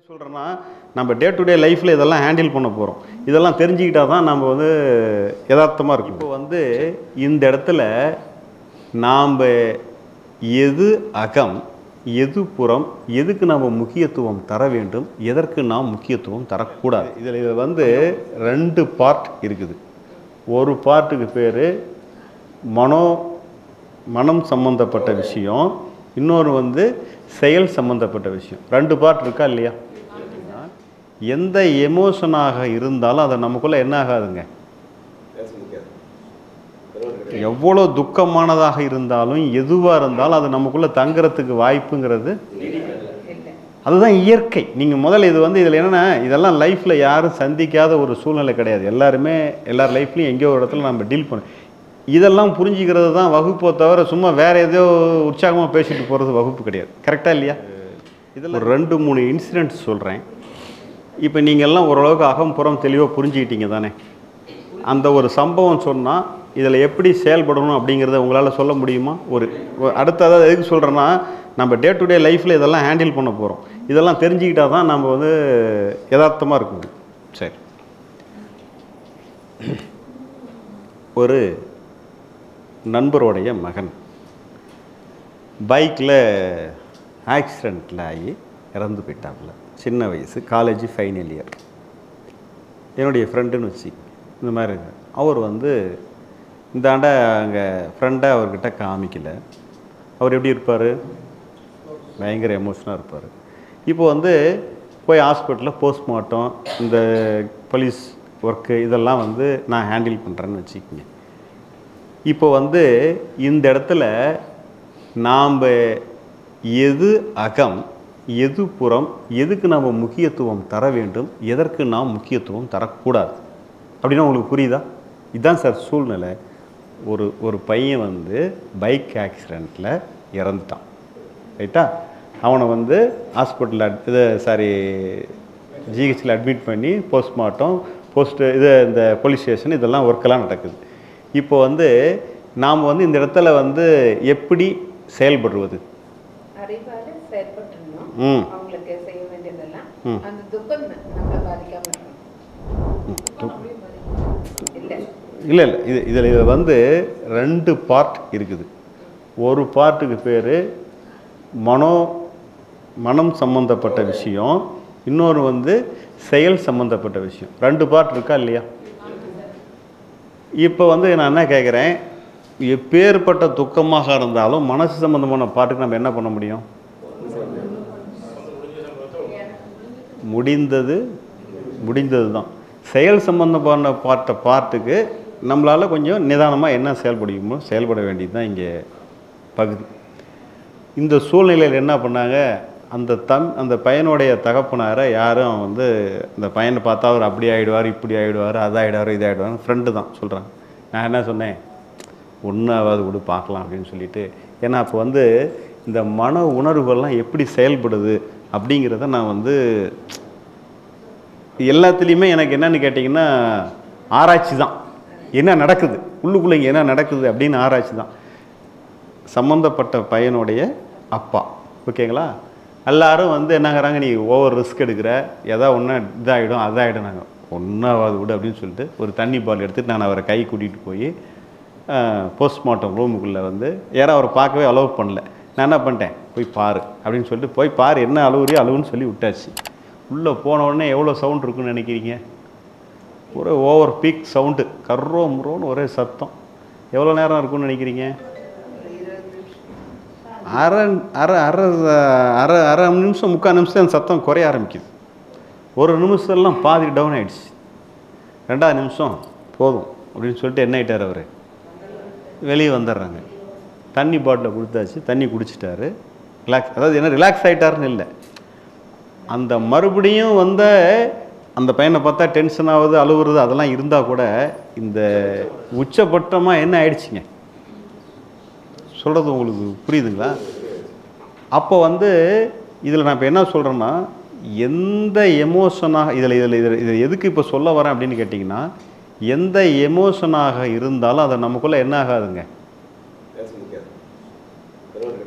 சொல்கிறேன்னா நம்ம day to day லைஃப்பில் இதெல்லாம் ஹேண்டில் பண்ண போகிறோம். இதெல்லாம் தெரிஞ்சுக்கிட்டா தான் நம்ம யதார்த்தமாக இருக்கும். இப்போ இந்த இடத்துல நாம் எது அகம் எது புறம், எதுக்கு நாம் முக்கியத்துவம் தர வேண்டும், எதற்கு நாம் முக்கியத்துவம் தரக்கூடாது. இதில் ரெண்டு பார்ட் இருக்குது. ஒரு பார்ட்டுக்கு பேர் மனம் சம்பந்தப்பட்ட விஷயம், இன்னொரு செயல் சம்பந்தப்பட்ட விஷயம். ரெண்டு பார்ட் இருக்கா இல்லையா? எந்த எமோஷனாக இருந்தாலும் அதை நமக்குள்ளே என்ன ஆகாதுங்க, எவ்வளோ துக்கமானதாக இருந்தாலும் எதுவாக இருந்தாலும் அது நமக்குள்ளே தங்குறதுக்கு வாய்ப்புங்கிறது அதுதான் இயற்கை. நீங்கள் முதல்ல இதில் என்னென்னா, இதெல்லாம் லைஃப்பில் யாரும் சந்திக்காத ஒரு சூழ்நிலை கிடையாது. எல்லாருமே எல்லார் லைஃப்லையும் எங்கேயோ ஒரு இடத்துல நம்ம டீல் பண்ண இதெல்லாம் புரிஞ்சுக்கிறது தான் வகுப்போ தவிர சும்மா வேறு ஏதோ உற்சாகமாக பேசிட்டு போகிறது வகுப்பு கிடையாது. கரெக்டாக இல்லையா? இதில் ஒரு 2-3 இன்சிடென்ட்ஸ் சொல்கிறேன். இப்போ நீங்கள்லாம் ஓரளவுக்கு அகம்புறம் தெளிவாக புரிஞ்சுக்கிட்டீங்க தானே? அந்த ஒரு சம்பவம் சொன்னால் இதில் எப்படி செயல்படணும் அப்படிங்கிறத உங்களால் சொல்ல முடியுமா? அடுத்ததாக எதுக்கு சொல்கிறேன்னா, நம்ம டே டு டே லைஃப்பில் இதெல்லாம் ஹேண்டில் பண்ண போகிறோம். இதெல்லாம் தெரிஞ்சுக்கிட்டா தான் நம்ம யதார்த்தமாக இருக்கும். சரி, ஒரு நண்பருடைய மகன் பைக்கில் ஆக்சிடெண்ட்டில் ஆகி இறந்து போயிட்டாப்புல. சின்ன வயசு, காலேஜ் ஃபைனல் இயர். என்னுடைய ஃப்ரெண்டுன்னு வச்சு இந்த மாதிரி இருக்கு. அவர் இந்த ஆண்டை அங்கே ஃப்ரெண்டை அவர்கிட்ட காமிக்கல. அவர் எப்படி இருப்பார்? பயங்கர எமோஷனாக இருப்பார். இப்போ போய் ஹாஸ்பிட்டலில் போஸ்ட்மார்ட்டம், இந்த போலீஸ் ஒர்க்கு இதெல்லாம் நான் ஹேண்டில் பண்ணுறேன்னு வச்சுக்கோங்க. இப்போ இந்த இடத்துல நாம் எது அகம் எது புறம், எதுக்கு நாம் முக்கியத்துவம் தர வேண்டும், எதற்கு நாம் முக்கியத்துவம் தரக்கூடாது அப்படின்னா உங்களுக்கு புரியுதா? இதுதான் சார் சூழ்நிலை. ஒரு பையன் பைக் ஆக்சிடெண்ட்டில் இறந்துட்டான், ரைட்டா? அவனை ஹாஸ்பிட்டலில் ஜிஹெச்சில் அட்மிட் பண்ணி போஸ்ட்மார்ட்டம், இந்த போலீஸ் ஸ்டேஷன் இதெல்லாம் ஒர்க்கெல்லாம் நடக்குது. இப்போ நாம் இந்த இடத்துல எப்படி செயல்படுவது? இல்லை இதில் ரெண்டு பார்ட் இருக்குது. ஒரு பார்ட்டுக்கு பேர் மனம் சம்பந்தப்பட்ட விஷயம், இன்னொரு செயல் சம்பந்தப்பட்ட விஷயம். ரெண்டு பார்ட் இருக்கா இல்லையா? இப்போ நான் என்ன கேட்குறேன், எப்பேற்பட்ட துக்கமாக இருந்தாலும் மனசு சம்பந்தமான பாட்டுக்கு நம்ம என்ன பண்ண முடியும்? முடிந்தது தான். செயல் சம்பந்தமான பார்ட்டுக்கு நம்மளால் கொஞ்சம் நிதானமாக என்ன செயல்பட வேண்டியது தான் இங்கே பகுதி. இந்த சூழ்நிலையில் என்ன பண்ணாங்க, அந்த பையனுடைய தகப்பனாரை யாரும் அந்த பையனை பார்த்தா அவர் அப்படி ஆகிடுவார், இப்படி ஆகிடுவார், அதாகிடுவார், இதாகிடுவார். ஃப்ரெண்டு தான் சொல்கிறாங்க. நான் என்ன சொன்னேன், ஒன்றாவது கூட பார்க்கலாம் அப்படின்னு சொல்லிட்டு. ஏன்னா அப்போ இந்த மன உணர்வுகள்லாம் எப்படி செயல்படுது அப்படிங்கிறத நான் எல்லாத்துலேயுமே எனக்கு என்னென்னு கேட்டிங்கன்னா ஆராய்ச்சி தான். என்ன நடக்குது உள்ளுக்குள்ளே, இங்கே என்ன நடக்குது அப்படின்னு ஆராய்ச்சி தான். சம்மந்தப்பட்ட பையனுடைய அப்பா, ஓகேங்களா? எல்லோரும் என்னங்கிறாங்க, நீ ஓவர் ரிஸ்க் எடுக்கிற, எதாவது ஒன்று இதாகிடும் அதாகிடும். நாங்கள் ஒன்றாவது விடு அப்படின்னு சொல்லிட்டு ஒரு தண்ணி பால் எடுத்துகிட்டு நான் அவரை கை கூட்டிகிட்டு போய் போஸ்ட்மார்ட்டம் ரூமுக்குள்ளே யாரும் அவரை பார்க்கவே அலோவ் பண்ணல. நான் என்ன பண்ணிட்டேன், போய் பாரு அப்படின்னு சொல்லிட்டு போய் பாரு, என்ன அழுவுறியோ அழுவுன்னு சொல்லி விட்டாச்சு. உள்ளே போனவுடனே எவ்வளோ சவுண்ட் இருக்குன்னு நினைக்கிறீங்க? ஒரு ஓவர் பீக் சவுண்டு, கர்ரோ முரோன்னு ஒரே சத்தம். எவ்வளோ நேரம் இருக்குன்னு நினைக்கிறீங்க? அரை நிமிஷம், 3/4 நிமிஷம் அந்த சத்தம் குறைய ஆரம்பிக்குது. ஒரு நிமிஷம்லாம் பாதி டவுன் ஆகிடுச்சு. 2வது நிமிஷம் போதும் அப்படின்னு சொல்லிட்டு என்ன ஆகிட்டார், அவர் வெளியே வந்துடுறாங்க. தண்ணி பாட்டில் கொடுத்தாச்சு, தண்ணி குடிச்சிட்டாரு, ரிலாக்ஸ். அதாவது என்ன ரிலாக்ஸ் ஆகிட்டாருன்னு இல்லை, அந்த மறுபடியும் அந்த பையனை பார்த்தா டென்ஷன் ஆகுது, அழுவுறது அதெல்லாம் இருந்தால் கூட இந்த உச்சபட்டமாக என்ன ஆயிடுச்சுங்க, சொல்கிறது உங்களுக்கு புரியுதுங்களா? அப்போ இதில் நான் இப்போ என்ன சொல்கிறேன்னா, எந்த எமோஷனாக இதில் எதுக்கு இப்போ சொல்ல வரேன் அப்படின்னு கேட்டிங்கன்னா, எந்த எமோஷனாக இருந்தாலும் அதை நமக்குள்ளே என்ன ஆகாதுங்க,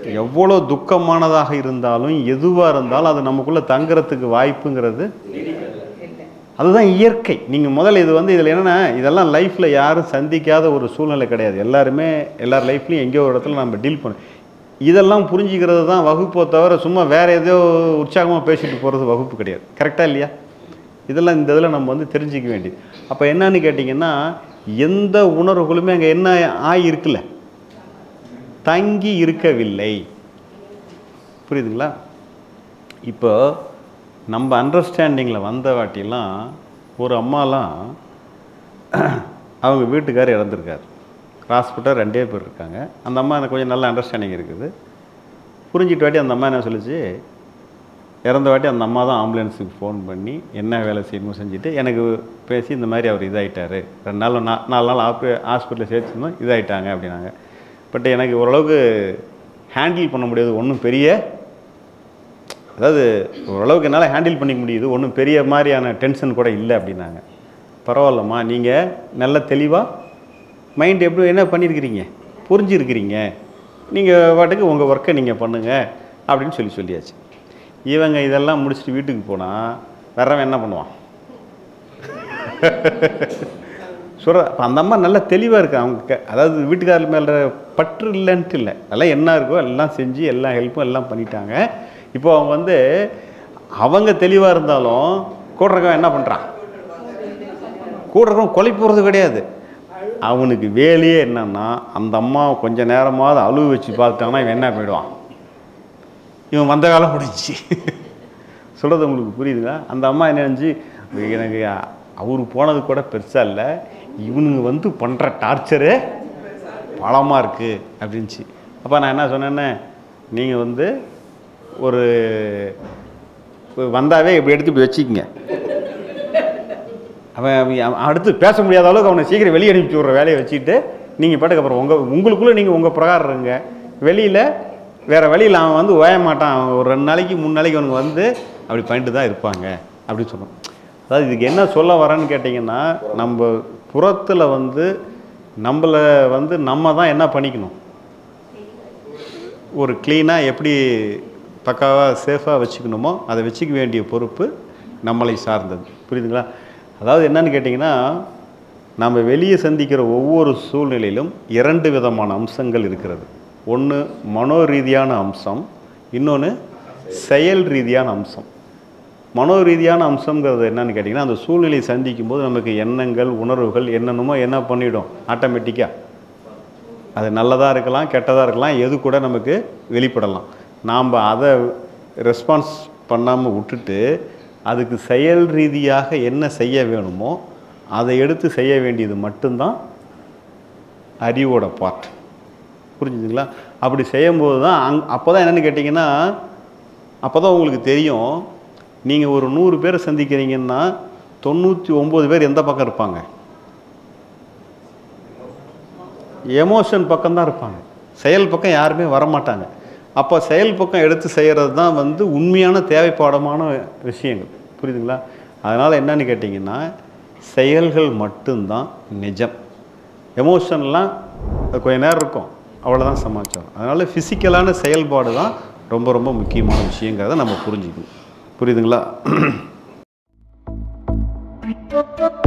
எவ்வளோ துக்கமானதாக இருந்தாலும் எதுவாக இருந்தாலும் அது நமக்குள்ளே தங்குறதுக்கு வாய்ப்புங்கிறது அதுதான் இயற்கை. நீங்கள் முதல்ல இது வந்து இதில் என்னென்னா இதெல்லாம் லைஃப்பில் யாரும் சந்திக்காத ஒரு சூழ்நிலை கிடையாது. எல்லாருமே எல்லார் லைஃப்லையும் எங்கேயோ ஒரு இடத்துல நம்ம டீல் பண்ணோம். இதெல்லாம் புரிஞ்சிக்கிறது தான் வகுப்போ தவிர சும்மா வேறு ஏதோ உற்சாகமாக பேசிட்டு போகிறது வகுப்பு கிடையாது. கரெக்டாக இல்லையா? இதெல்லாம் இந்த இதில் நம்ம வந்து தெரிஞ்சிக்க வேண்டியது. அப்போ என்னன்னு கேட்டிங்கன்னா எந்த உணர்வுகளுமே அங்கே என்ன ஆகியிருக்குல்ல, தங்கி இருக்கவில்லை. புரியுதுங்களா? இப்போ நம்ம அண்டர்ஸ்டாண்டிங்கில் வந்த வாட்டிலாம் ஒரு அம்மாலாம் அவங்க வீட்டுக்காரர் இறந்துருக்காரு. ஹாஸ்பிட்டல் 2 பேர் இருக்காங்க. அந்த அம்மா எனக்கு கொஞ்சம் நல்ல அண்டர்ஸ்டாண்டிங் இருக்குது. புரிஞ்சிட்டு வாட்டி அந்த அம்மா என்ன சொல்லிச்சு, இறந்த வாட்டி அந்த அம்மா தான் ஆம்புலன்ஸுக்கு ஃபோன் பண்ணி என்ன வேலை செய்யணுமோ செஞ்சுட்டு எனக்கு பேசி இந்த மாதிரி அவர் இதாகிட்டார், 4 நாள் ஹாஸ்பிட்டலில் சேர்த்துருந்தோம், இதாகிட்டாங்க அப்படின்னாங்க. பட் எனக்கு ஓரளவுக்கு ஹேண்டில் பண்ண முடியாது, ஒன்றும் பெரிய, அதாவது ஓரளவுக்கு என்னால் ஹேண்டில் பண்ணிக்க முடியுது, ஒன்றும் பெரிய மாதிரியான டென்ஷன் கூட இல்லை அப்படின்னாங்க. பரவாயில்லம்மா, நீங்கள் நல்ல தெளிவாக மைண்ட் எப்படி என்ன பண்ணியிருக்கிறீங்க, புரிஞ்சுருக்கிறீங்க, நீங்கள் பாட்டுக்கு உங்கள் ஒர்க்கை நீங்கள் பண்ணுங்கள் அப்படின்னு சொல்லியாச்சு. இவங்க இதெல்லாம் முடிச்சுட்டு வீட்டுக்கு போனால் வேறவன் என்ன பண்ணுவான் சொல்கிற. அந்த அம்மா நல்லா தெளிவாக இருக்கு. அவங்க அதாவது வீட்டுக்காரர் மேலே பற்று இல்லைன்ட்டு இல்லை, அதெல்லாம் என்ன இருக்கோ எல்லாம் செஞ்சு எல்லா ஹெல்ப்பும் எல்லாம் பண்ணிட்டாங்க. இப்போ அவங்க வந்து அவங்க தெளிவாக இருந்தாலும் கூட இருக்கவன் என்ன பண்ணுறான், கூட இருக்கவன் கொலை போகிறது கிடையாது. அவனுக்கு வேலையே என்னன்னா அந்த அம்மா கொஞ்சம் நேரமாவது அழுவு வச்சு பார்த்துட்டாங்கன்னா இவன் என்ன போயிடுவான், இவன் வந்த காலம் முடிஞ்சிச்சு. சொல்கிறது உங்களுக்கு புரியுதுங்க? அந்த அம்மா என்ன நினச்சி, எனக்கு அவரு போனது கூட பெருசாக இல்லை, இவனுங்க வந்து பண்ணுற டார்ச்சரு பலமாக இருக்குது அப்படின்ச்சு. அப்போ நான் என்ன சொன்னேன்னே, நீங்கள் வந்து ஒரு வந்தாவே இப்படி எடுத்து இப்படி வச்சுக்கிங்க, அவன் அடுத்து பேச முடியாத அளவுக்கு அவனை சீக்கிரம் வெளியே அனுப்பிச்சி விட்ற வேலையை வச்சுட்டு நீங்கள் பாட்டுக்கு அப்புறம் உங்களுக்குள்ளே நீங்கள் உங்கள் பிரகாரம் இருங்க. வெளியில் வேறு வழியில் அவன் வந்து ஓய மாட்டான். ஒரு 2 நாளைக்கு 3 நாளைக்கு அவனுக்கு வந்து அப்படி பண்ணிட்டு தான் இருப்பாங்க அப்படின்னு சொன்னோம். அதாவது இதுக்கு என்ன சொல்ல வரேன்னு கேட்டிங்கன்னா, நம்ம புறத்தில் வந்து நம்மளை வந்து நம்ம தான் என்ன பண்ணிக்கணும், ஒரு க்ளீனாக எப்படி பக்காவாக சேஃபாக வச்சுக்கணுமோ அதை வச்சுக்க வேண்டிய பொறுப்பு நம்மளை சார்ந்தது. புரியுதுங்களா? அதாவது என்னன்னு கேட்டிங்கன்னா, நம்ம வெளியே சந்திக்கிற ஒவ்வொரு சூழ்நிலையிலும் 2 விதமான அம்சங்கள் இருக்கிறது. ஒன்று மனோ ரீதியான அம்சம், இன்னொன்று செயல் ரீதியான அம்சம். மனோ ரீதியான அம்சங்கிறது என்னன்னு கேட்டிங்கன்னா, அந்த சூழ்நிலையை சந்திக்கும் போது நமக்கு எண்ணங்கள் உணர்வுகள் என்னென்னமோ என்ன பண்ணிவிடும் ஆட்டோமேட்டிக்காக. அது நல்லதாக இருக்கலாம், கெட்டதாக இருக்கலாம், எது கூட நமக்கு வெளிப்படலாம். நாம் அதை ரெஸ்பான்ஸ் பண்ணாமல் விட்டுட்டு அதுக்கு செயல் ரீதியாக என்ன செய்ய வேணுமோ அதை எடுத்து செய்ய வேண்டியது மட்டும்தான் அறிவோட பார்ட். புரிஞ்சுதுங்களா? அப்படி செய்யும்போது தான் அப்போ தான் என்னென்னு கேட்டிங்கன்னா, அப்போ தான் உங்களுக்கு தெரியும், நீங்கள் ஒரு 100 பேரை சந்திக்கிறீங்கன்னா 99 பேர் எந்த பக்கம் இருப்பாங்க, எமோஷன் பக்கம்தான் இருப்பாங்க. செயல் பக்கம் யாருமே வரமாட்டாங்க. அப்போ செயல் பக்கம் எடுத்து செய்கிறது தான் வந்து உண்மையான தேவைப்பாடமான விஷயங்கள். புரியுதுங்களா? அதனால் என்னன்னு கேட்டிங்கன்னா, செயல்கள் மட்டும்தான் நிஜம். எமோஷன்லாம் கொஞ்ச நேரம் இருக்கும், அவ்வளோதான் சமாச்சாரம். அதனால் ஃபிசிக்கலான செயல்பாடு தான் ரொம்ப ரொம்ப முக்கியமான விஷயங்கிறத நம்ம புரிஞ்சுக்கணும். புரியுதுங்களா?